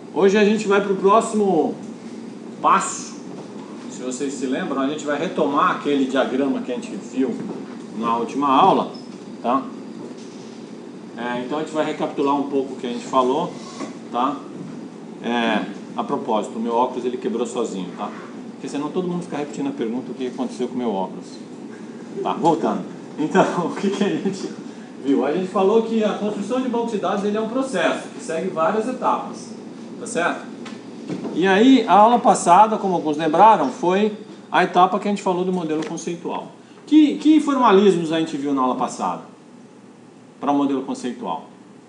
Hoje a gente vai para o próximo passo. Se vocês se lembram, a gente vai retomar aquele diagrama que a gente viu na última aula, tá? Então a gente vai recapitular um pouco o que a gente falou, tá? A propósito, o meu óculos ele quebrou sozinho, tá? Porque senão todo mundo fica repetindo a pergunta o que aconteceu com o meu óculos. Tá, voltando. Então, o que a gente viu? A gente falou que a construção de banco de dados ele é um processo que segue várias etapas, tá certo? E aí, a aula passada, como alguns lembraram, foi a etapa que a gente falou do modelo conceitual. Que formalismos a gente viu na aula passada para o modelo conceitual?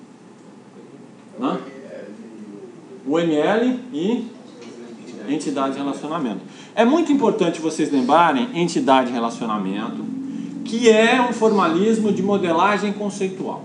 O ML e entidade de relacionamento. É muito importante vocês lembrarem entidade de relacionamento, que é um formalismo de modelagem conceitual.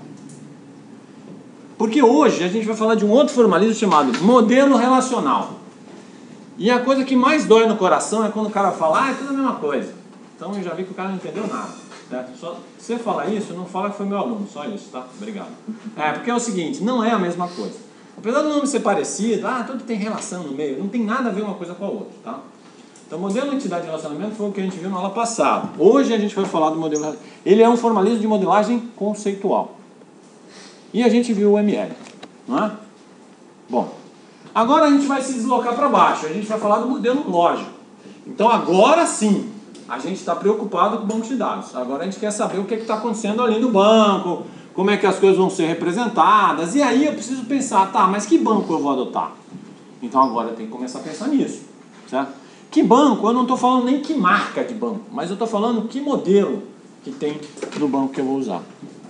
Porque hoje a gente vai falar de um outro formalismo chamado modelo relacional. E a coisa que mais dói no coração é quando o cara fala, é tudo a mesma coisa. Então eu já vi que o cara não entendeu nada. Certo? Só, se você falar isso, não fala que foi meu aluno, só isso, tá? Obrigado. Porque é o seguinte, não é a mesma coisa. Apesar do nome ser parecido, tudo tem relação no meio, não tem nada a ver uma coisa com a outra, tá? Então, o modelo de entidade de relacionamento foi o que a gente viu na aula passada. Hoje a gente vai falar do modelo. Ele é um formalismo de modelagem conceitual. E a gente viu o ML, não é? Bom, agora a gente vai se deslocar para baixo. A gente vai falar do modelo lógico. Então, agora sim, a gente está preocupado com o banco de dados. Agora a gente quer saber o que está acontecendo ali no banco, como é que as coisas vão ser representadas. E aí eu preciso pensar, tá, mas que banco eu vou adotar? Então, agora eu tenho que começar a pensar nisso, certo? Que banco? Eu não estou falando nem que marca de banco, mas eu estou falando que modelo que tem no banco que eu vou usar.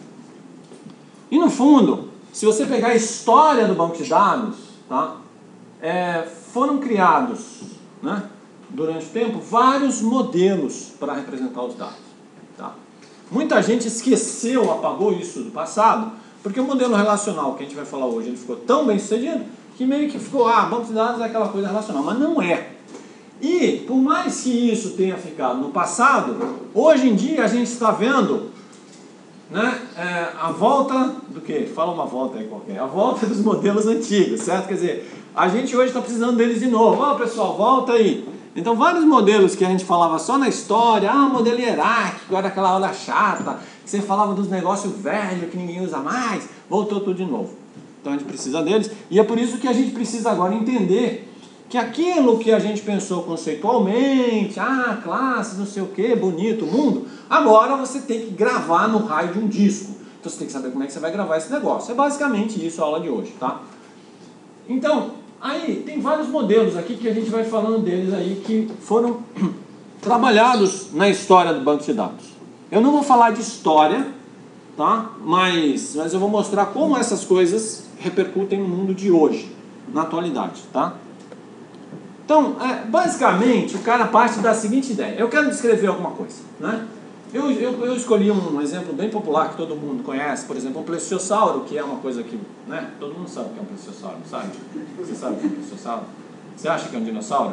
E no fundo, se você pegar a história do banco de dados, tá? Foram criados, né, durante o tempo vários modelos para representar os dados. Tá? Muita gente esqueceu, apagou isso do passado, porque o modelo relacional que a gente vai falar hoje ele ficou tão bem sucedido que meio que ficou, banco de dados é aquela coisa relacional, mas não é. E, por mais que isso tenha ficado no passado, hoje em dia a gente está vendo, né, a volta do quê? Fala uma volta aí qualquer. A volta dos modelos antigos, certo? Quer dizer, a gente hoje está precisando deles de novo. Pessoal, volta aí. Então, vários modelos que a gente falava só na história, modelo hierárquico, era aquela aula chata, que você falava dos negócios velhos que ninguém usa mais, voltou tudo de novo. Então, a gente precisa deles. E é por isso que a gente precisa agora entender que aquilo que a gente pensou conceitualmente, classes, não sei o que, bonito, mundo, agora você tem que gravar no raio de um disco. Então você tem que saber como é que você vai gravar esse negócio. É basicamente isso a aula de hoje, tá? Então, aí tem vários modelos aqui que a gente vai falando deles aí que foram trabalhados na história do banco de dados. Eu não vou falar de história, tá? Mas eu vou mostrar como essas coisas repercutem no mundo de hoje, na atualidade, tá? Então, basicamente, o cara parte da seguinte ideia. Eu quero descrever alguma coisa, né? Eu escolhi um exemplo bem popular que todo mundo conhece, por exemplo, um plesiosauro, que é uma coisa que, né, todo mundo sabe o que é um plesiosauro, sabe? Você sabe o que é um plesiosauro? Você acha que é um dinossauro?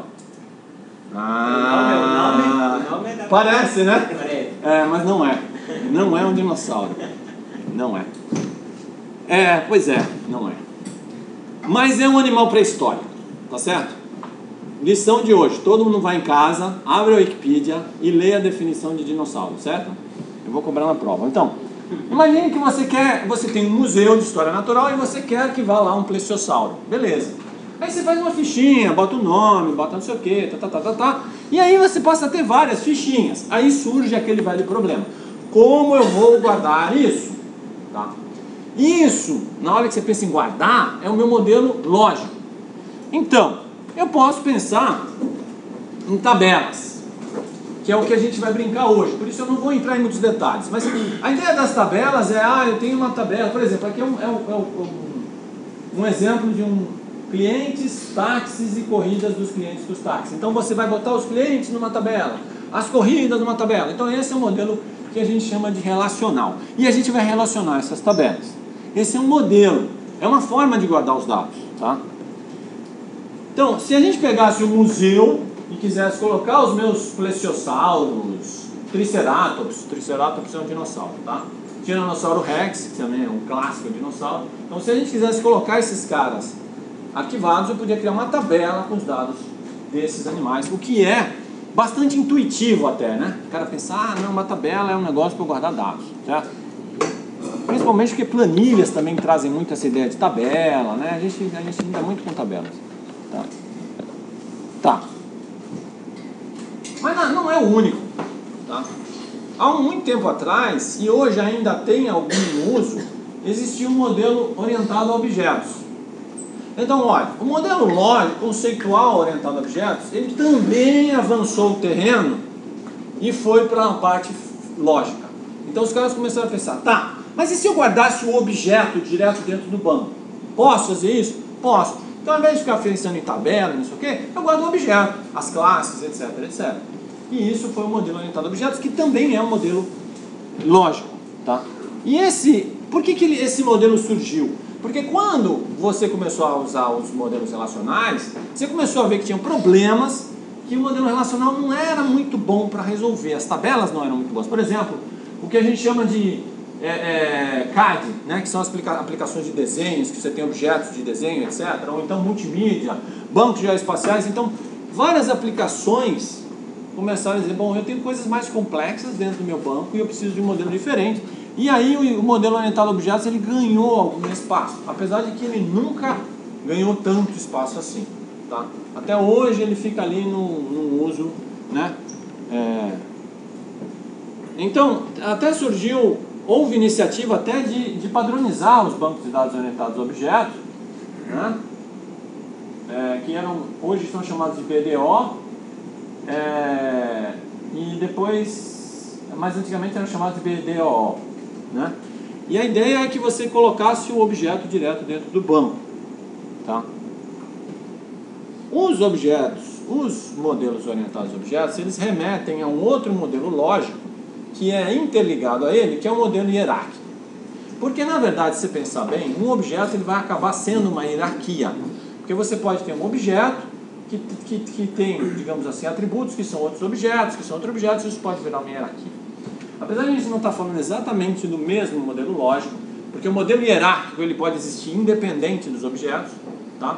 Parece, né? Mas não é. Não é um dinossauro. Não é. Pois é, não é. Mas é um animal pré-histórico, tá certo? Lição de hoje, todo mundo vai em casa, abre a Wikipedia e lê a definição de dinossauro, certo? Eu vou cobrar na prova. Então, imagine que você tem um museu de história natural e você quer que vá lá um plesiosauro. Beleza. Aí você faz uma fichinha, bota o nome, bota não sei o que, e aí você passa a ter várias fichinhas. Aí surge aquele velho problema. Como eu vou guardar isso? Tá? Isso, na hora que você pensa em guardar, é o meu modelo lógico. Então, eu posso pensar em tabelas, que é o que a gente vai brincar hoje. Por isso eu não vou entrar em muitos detalhes. Mas a ideia das tabelas eu tenho uma tabela. Por exemplo, aqui é um exemplo de clientes, táxis e corridas dos clientes dos táxis. Então você vai botar os clientes numa tabela, as corridas numa tabela. Então esse é o modelo que a gente chama de relacional. E a gente vai relacionar essas tabelas. Esse é um modelo, é uma forma de guardar os dados, tá? Então, se a gente pegasse um museu e quisesse colocar os meus plesiosauros, triceratops é um dinossauro, tá? Tiranossauro Rex, que também é um clássico dinossauro. Então, se a gente quisesse colocar esses caras arquivados, eu podia criar uma tabela com os dados desses animais, o que é bastante intuitivo até, né? O cara pensa, ah, não, uma tabela é um negócio para guardar dados, certo? Principalmente porque planilhas também trazem muito essa ideia de tabela, né? A gente lida muito com tabelas. Tá. Mas não é o único, tá? Há muito tempo atrás, e hoje ainda tem algum uso, existia um modelo orientado a objetos. Então, olha, o modelo lógico, conceitual orientado a objetos, ele também avançou o terreno e foi para a parte lógica. Então os caras começaram a pensar, tá, mas e se eu guardasse o objeto direto dentro do banco? Posso fazer isso? Posso. Então, ao invés de ficar pensando em tabela, não sei o quê, eu guardo o objeto, as classes, etc, etc. E isso foi o modelo orientado a objetos, que também é um modelo lógico, tá? E por que esse modelo surgiu? Porque quando você começou a usar os modelos relacionais, você começou a ver que tinham problemas que o modelo relacional não era muito bom para resolver. As tabelas não eram muito boas. Por exemplo, o que a gente chama de CAD, né, que são as aplicações de desenhos, que você tem objetos de desenho, etc. Ou então multimídia, bancos geoespaciais. Então, várias aplicações começaram a dizer, bom, eu tenho coisas mais complexas dentro do meu banco e eu preciso de um modelo diferente. E aí o modelo orientado a objetos, ele ganhou algum espaço, apesar de que ele nunca ganhou tanto espaço assim, tá? Até hoje ele fica ali no uso, né? Então, até houve iniciativa até de padronizar os bancos de dados orientados a objetos, né? Que hoje são chamados de BDO, e depois, mais antigamente eram chamados de BDOO, né? E a ideia é que você colocasse o objeto direto dentro do banco, tá? Os modelos orientados a objetos, eles remetem a um outro modelo lógico que é interligado a ele, que é o modelo hierárquico. Porque, na verdade, se você pensar bem, um objeto ele vai acabar sendo uma hierarquia. Porque você pode ter um objeto que tem, digamos assim, atributos que são outros objetos, e isso pode virar uma hierarquia. Apesar de a gente não estar falando exatamente do mesmo modelo lógico, porque o modelo hierárquico ele pode existir independente dos objetos, tá?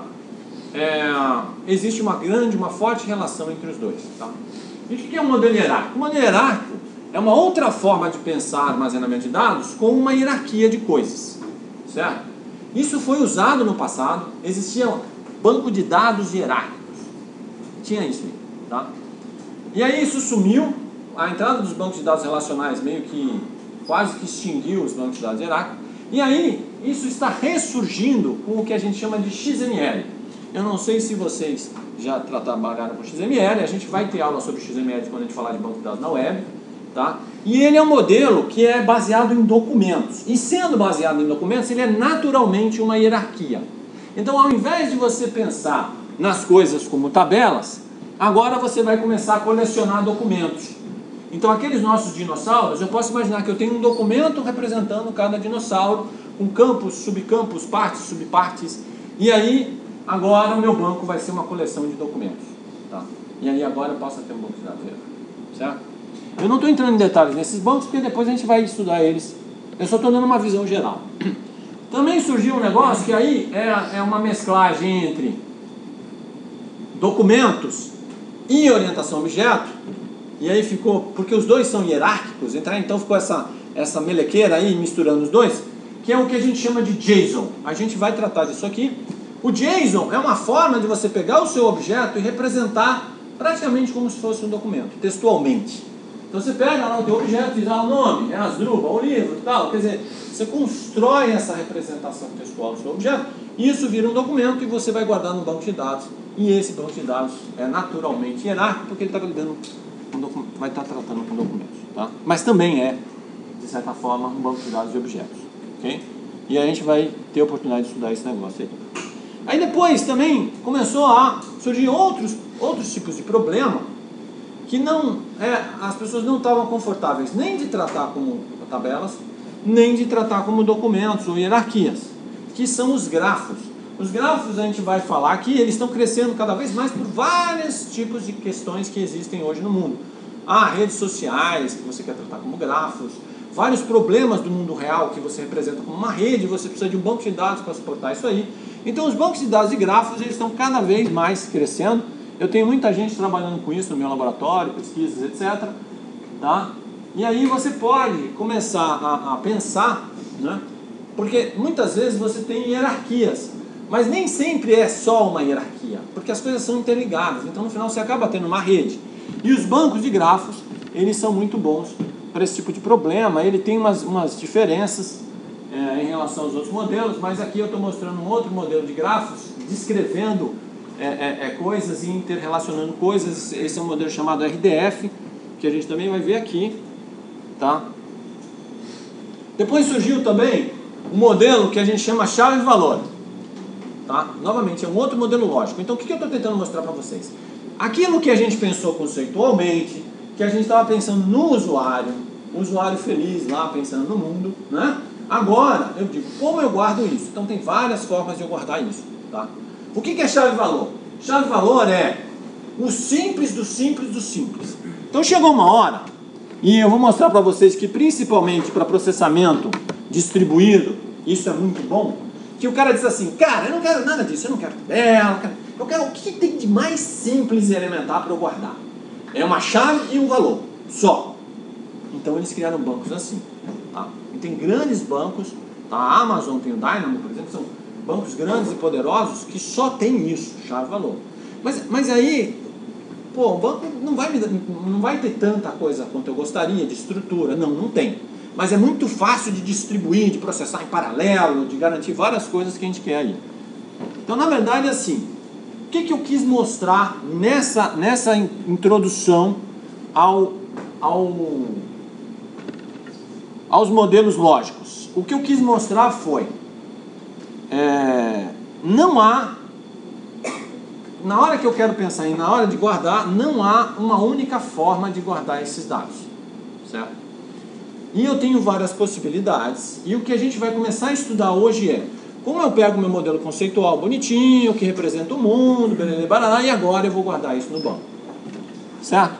Existe uma forte relação entre os dois, tá? E o que é um modelo hierárquico? O modelo hierárquico é uma outra forma de pensar armazenamento de dados com uma hierarquia de coisas, certo? Isso foi usado no passado, existia banco de dados hierárquicos, tinha isso aí, tá? E aí isso sumiu, a entrada dos bancos de dados relacionais meio que quase que extinguiu os bancos de dados hierárquicos, e aí isso está ressurgindo com o que a gente chama de XML. Eu não sei se vocês já trabalharam com XML, a gente vai ter aula sobre XML quando a gente falar de banco de dados na web, tá? E ele é um modelo que é baseado em documentos, e sendo baseado em documentos, ele é naturalmente uma hierarquia. Então, ao invés de você pensar nas coisas como tabelas, agora você vai começar a colecionar documentos. Então, aqueles nossos dinossauros, eu posso imaginar que eu tenho um documento representando cada dinossauro, com campos, subcampos, partes, subpartes, e aí, agora o meu banco vai ser uma coleção de documentos, tá? E aí agora eu posso ter um banco de dados, certo? Eu não estou entrando em detalhes nesses bancos, porque depois a gente vai estudar eles. Eu só estou dando uma visão geral. Também surgiu um negócio que aí é uma mesclagem entre documentos e orientação a objeto, e aí ficou, porque os dois são hierárquicos, então ficou essa melequeira aí misturando os dois, que é o que a gente chama de JSON. A gente vai tratar disso aqui. O JSON é uma forma de você pegar o seu objeto e representar praticamente como se fosse um documento, textualmente. Então você pega lá o teu objeto, diz o nome, é Asdrubal, o livro, tal, quer dizer, você constrói essa representação textual do seu objeto, e isso vira um documento e você vai guardar no banco de dados, e esse banco de dados é naturalmente hierárquico, porque ele está lidando vai estar tratando com documentos, tá? Mas também é, de certa forma, um banco de dados de objetos, ok? E a gente vai ter a oportunidade de estudar esse negócio aí. Aí depois também começou a surgir outros tipos de problema que as pessoas não estavam confortáveis nem de tratar como tabelas, nem de tratar como documentos ou hierarquias, que são os grafos. Os grafos a gente vai falar aqui, eles estão crescendo cada vez mais por vários tipos de questões que existem hoje no mundo. Redes sociais, que você quer tratar como grafos, vários problemas do mundo real que você representa como uma rede, você precisa de um banco de dados para suportar isso aí. Então os bancos de dados e grafos, eles estão cada vez mais crescendo. Eu tenho muita gente trabalhando com isso no meu laboratório, pesquisas, etc. Tá? E aí você pode começar a pensar, né? Porque muitas vezes você tem hierarquias, mas nem sempre é só uma hierarquia, porque as coisas são interligadas, então no final você acaba tendo uma rede. E os bancos de grafos, eles são muito bons para esse tipo de problema. Ele tem umas diferenças em relação aos outros modelos, mas aqui eu estou mostrando um outro modelo de grafos, descrevendo coisas e interrelacionando coisas. Esse é um modelo chamado RDF, que a gente também vai ver aqui, tá? Depois surgiu também um modelo que a gente chama chave-valor, tá? Novamente, é um outro modelo lógico. Então, o que eu estou tentando mostrar para vocês? Aquilo que a gente pensou conceitualmente, que a gente estava pensando no usuário, o usuário feliz lá, pensando no mundo, né? Agora, eu digo, como eu guardo isso? Então, tem várias formas de eu guardar isso, tá? O que é chave-valor? Chave-valor é o simples do simples do simples. Então, chegou uma hora, e eu vou mostrar para vocês que, principalmente para processamento distribuído, isso é muito bom, que o cara diz assim, cara, eu não quero nada disso, eu não quero tabela, eu quero o que tem de mais simples e elementar para eu guardar. É uma chave e um valor, só. Então eles criaram bancos assim, tá? E tem grandes bancos, tá? A Amazon tem o Dynamo, por exemplo, são bancos grandes e poderosos que só tem isso, chave e valor. Mas aí, pô, o banco não vai ter tanta coisa quanto eu gostaria de estrutura, não tem. Mas é muito fácil de distribuir, de processar em paralelo, de garantir várias coisas que a gente quer aí. Então, na verdade, assim, o que eu quis mostrar nessa introdução aos modelos lógicos? O que eu quis mostrar foi, não há, na hora que eu quero pensar na hora de guardar, não há uma única forma de guardar esses dados, certo? E eu tenho várias possibilidades, e o que a gente vai começar a estudar hoje é como eu pego meu modelo conceitual bonitinho, que representa o mundo, e agora eu vou guardar isso no banco, certo?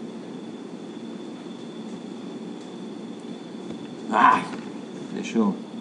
Deixa eu